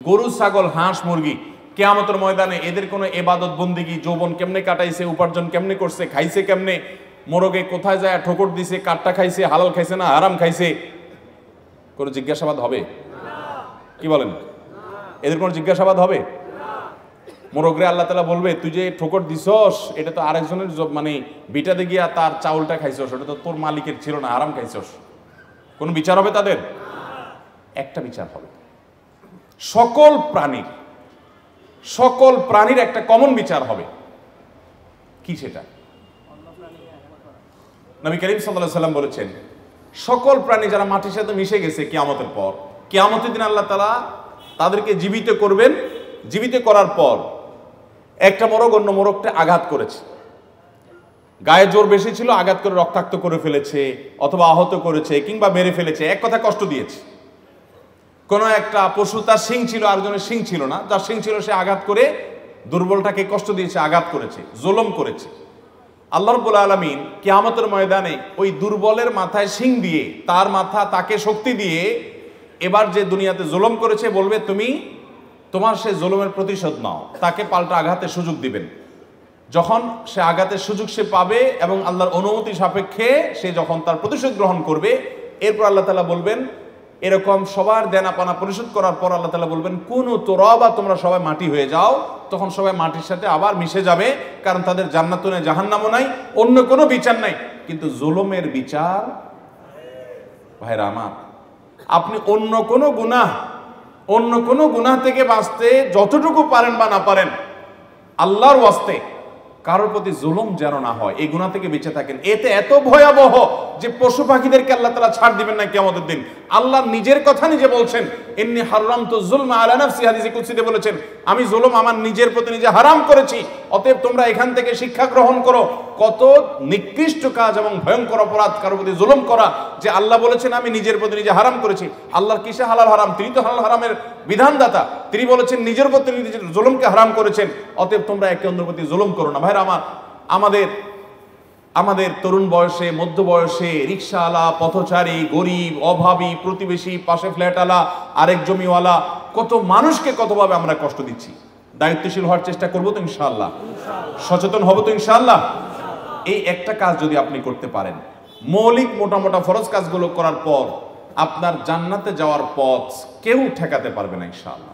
গরু ছাগল হাঁস মুরগি কিয়ামতের ময়দানে এদের কোনো ইবাদত বন্দেগী যৌবন কেমনে কাটাইছে, উপার্জন কেমনে করছে, খাইছে কেমনে, মোরগে কোথায় যায় ঠোকর দিছে, কাটটা খাইছে, হালাল খাইছে না হারাম খাইছে, কোনো জিজ্ঞাসাবাদ হবে? কি বলেন? এদের কোনো জিজ্ঞাসাবাদ হবে? মোরগরে আল্লাহ তাআলা বলবে তুই যে ঠোকর দিছস এটা তো আরেকজনের মানে বিটাতে গিয়া তার চাউলটা খাইছস, ওটা তো তোর মালিকের ছিল না, হারাম খাইছস। কোন বিচার হবে তাদের? একটা বিচার হবে। সকল প্রাণীর একটা কমন বিচার হবে। কি সেটা? নবী করিম সাল্লাল্লাহু আলাইহি ওয়াসাল্লাম বলেছেন সকল প্রাণী যারা মাটির সাথে মিশে গেছে কিয়ামতের পর, কিয়ামতের দিন আল্লাহ তাআলা তাদেরকে জীবিত করবেন। জীবিত করার পর একটা মোরগ অন্য মোরগকে আঘাত করেছে, গায়ে জোর বেশি ছিল, আঘাত করে রক্তাক্ত করে ফেলেছে অথবা আহত করেছে কিংবা মেরে ফেলেছে, এক কথা কষ্ট দিয়েছে। কোন একটা পশু তার শিং ছিল আরেকজনের শিং ছিল না, যার শিং ছিল সে আঘাত করে দুর্বলটাকে কষ্ট দিয়েছে, আঘাত করেছে, জুলুম করেছে। আল্লাহ রাব্বুল আলামিন কিয়ামতের ময়দানে ওই দুর্বলের মাথায় শিং দিয়ে তার মাথা তাকে শক্তি দিয়ে এবার যে দুনিয়াতে জুলুম করেছে বলবে তুমি তোমার সে জুলুমের প্রতিশোধ নাও, তাকে পাল্টা আঘাতের সুযোগ দিবেন। যখন সে আঘাতের সুযোগ সে পাবে এবং আল্লাহর অনুমতি সাপেক্ষে সে যখন তার প্রতিশোধ গ্রহণ করবে, এরপর আল্লাহ তাআলা বলবেন এরকম সবার দেনা পানা পরিশোধ করার পর আল্লাহ তাআলা বলবেন কুনু তুরাবা, তোমরা সবাই মাটি হয়ে যাও। তখন সবাই মাটির সাথে আবার মিশে যাবে, কারণ তাদের জান্নাতও নাই জাহান্নামও নাই, অন্য কোনো বিচার নাই। কিন্তু জুলুমের বিচার ভাইরা আমার, আপনি অন্য কোনো গুনাহ থেকে বাঁচতে যতটুকু পারেন বা না পারেন আল্লাহর ওয়াস্তে কারোর প্রতি জুলুম যেন না হয়, এই গুনাহ থেকে বেঁচে থাকেন। এতে এত ভয়াবহ যে পশু পাখিদেরকে আল্লাহ তাআলা ছাড় দিবেন না কিয়ামতের দিন। আল্লাহ নিজের কথা নিজে বলছেন, ইন্নী হারামতু যুলমা আলা নাফসি, হাদিসে কুদসিতে বলেছেন আমি জুলুম আমার নিজের প্রতি নিজে হারাম করেছি, অতএব তোমরা এখান থেকে শিক্ষা গ্রহণ করো। কত নিকৃষ্ট কাজ এবং ভয়ঙ্কর অপরাধ কারোর প্রতি জুলুম করা, যে আল্লাহ বলেছেন আমি নিজের প্রতি নিজে হারাম করেছি। আল্লাহর কিসে হালাল হারাম? তিনি তো হালাল হারামের বিধানদাতা, তিনি বলেছেন নিজের প্রতি নিজের জুলুমকে হারাম করেছেন, অতএব তোমরা একে অন্যের প্রতি জুলুম করো না। ভাইরা আমার, আমাদের তরুণ বয়সে, মধ্য বয়সে রিকশাওয়ালা, পথচারী, গরিব, অভাবী, প্রতিবেশী, পাশে ফ্ল্যাটওয়ালা, আরেক জমিওয়ালা, কত মানুষকে কতভাবে আমরা কষ্ট দিচ্ছি। দায়িত্বশীল হওয়ার চেষ্টা করবো তো ইনশাআল্লাহ, সচেতন হব তো ইনশাআল্লাহ। এই একটা কাজ যদি আপনি করতে পারেন, মৌলিক মোটা ফরজ কাজগুলো করার পর আপনার জান্নাতে যাওয়ার পথ কেউ ঠেকাতে পারবে না ইনশাআল্লাহ।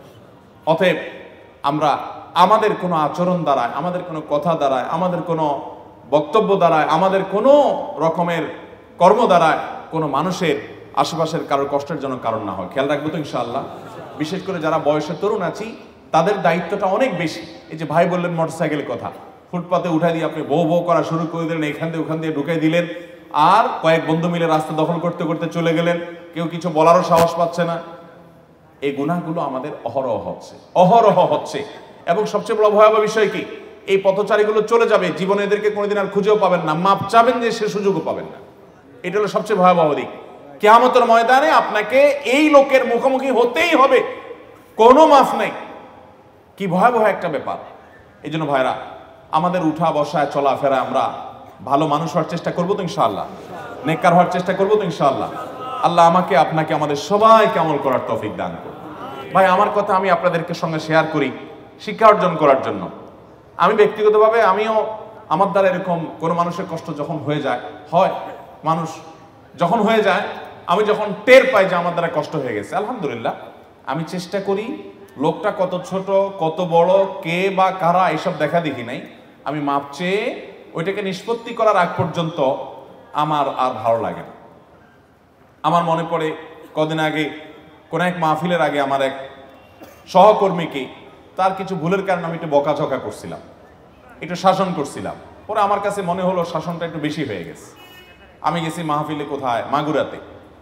অতএব আমরা আমাদের কোনো আচরণ দ্বারায়, আমাদের কোনো কথা দ্বারায়, আমাদের কোনো বক্তব্য দ্বারায়, আমাদের কোনো রকমের কর্ম দ্বারায় কোনো মানুষের আশেপাশের কারোর কষ্টের জন্য কারণ না হয়, খেয়াল রাখবো তো ইনশাআল্লাহ। বিশেষ করে যারা বয়সে তরুণ আছি তাদের দায়িত্বটা অনেক বেশি। এই যে ভাই বললেন মোটরসাইকেলের কথা, ফুটপাতে উঠাই দিয়ে আপনি বউ করা শুরু করে দিলেন, এখান থেকে ওখান দিয়ে ঢুকাই দিলেন, আর কয়েক বন্ধু মিলে রাস্তা দখল করতে করতে চলে গেলেন, কেউ কিছু বলারও সাহস পাচ্ছে না। এই গুনাহগুলো আমাদের অহরহ হচ্ছে। এবং সবচেয়ে বড় ভয়াবহ বিষয় কি, এই পথচারীগুলো চলে যাবে, জীবনে এদেরকে কোনোদিন আর খুঁজেও পাবেন না, মাপ চাবেন যে সে সুযোগও পাবেন না। এটা হলো সবচেয়ে ভয়াবহ দিক। কিয়ামতের ময়দানে আপনাকে এই লোকের মুখোমুখি হতেই হবে, কোনো মাফ নেই। কি ভয়াবহ একটা ব্যাপার। এই জন্য ভাইরা, আমাদের উঠা বসায় চলাফেরা আমরা ভালো মানুষ হওয়ার চেষ্টা করবো তো ইনশাআল্লাহ, নেককার হওয়ার চেষ্টা করবো তো ইনশাআল্লাহ। আল্লাহ আমাকে আপনাকে আমাদের সবাইকে আমল করার তৌফিক দান করুন। ভাই, আমার কথা আমি আপনাদেরকে সঙ্গে শেয়ার করি শিক্ষা অর্জন করার জন্য। আমি ব্যক্তিগতভাবে আমিও আমার দ্বারা এরকম কোনো মানুষের কষ্ট যখন হয়ে যায়, মানুষ যখন হয়ে যায়, আমি যখন টের পাই যে আমার দ্বারা কষ্ট হয়ে গেছে, আলহামদুলিল্লাহ আমি চেষ্টা করি লোকটা কত ছোট কত বড়, কে বা কারা, এসব দেখা দেখি নাই। আমি মাপ চেয়ে ওইটাকে নিষ্পত্তি করার আগ পর্যন্ত আমার আর ভালো লাগে না। আমার মনে পড়ে কদিন আগে কোন এক মাহফিলের আগে আমার এক সহকর্মীকে তার কিছু ভুলের কারণে আমি একটু বকাঝকা করছিলাম, একটু শাসন করছিলাম। পরে আমার কাছে মনে হলো শাসনটা একটু বেশি হয়ে গেছে। আমি গেছি মাহফিলে, কোথায়, মাগুরাতে।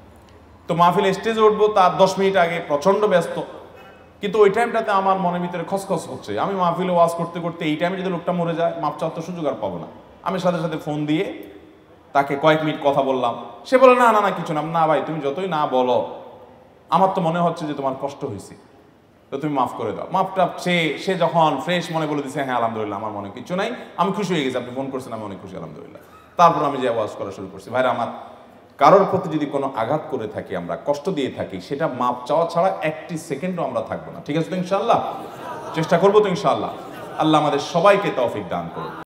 তো মাহফিলে স্টেজে উঠবো তার 10 মিনিট আগে, প্রচন্ড ব্যস্ত। কিন্তু ওই টাইমটাতে আমার মনের ভিতরে খসখস হচ্ছে, আমি মাহফিলে ওয়াজ করতে করতে এই টাইমে যদি লোকটা মরে যায়, মাপ চাওয়ার তো সুযোগ আর পাবো না। আমি সাথে সাথে ফোন দিয়ে তাকে কয়েক মিনিট কথা বললাম। সে বলে না না না কিছু না। না ভাই, তুমি যতই না বলো, আমার তো মনে হচ্ছে যে তোমার কষ্ট হয়েছে, তো তুমি মাফ করে দাও। মাফটা সে যখন ফ্রেশ মনে বলে দিচ্ছে হ্যাঁ আলহামদুলিল্লাহ আমার মনে কিছু নাই, আমি খুশি হয়ে গেছি, আপনি ফোন করছেন, আমি অনেক খুশি আলহামদুলিল্লাহ। তারপর আমি যে ওয়াজ করা শুরু করছি। ভাইরা আমার, কারোর প্রতি যদি কোনো আঘাত করে থাকি, আমরা কষ্ট দিয়ে থাকি, সেটা মাপ চাওয়া ছাড়া একটি সেকেন্ডও আমরা থাকবো না। ঠিক আছে তো ইনশাআল্লাহ? চেষ্টা করবো তো ইনশাআল্লাহ। আল্লাহ আমাদের সবাইকে তৌফিক দান করুন।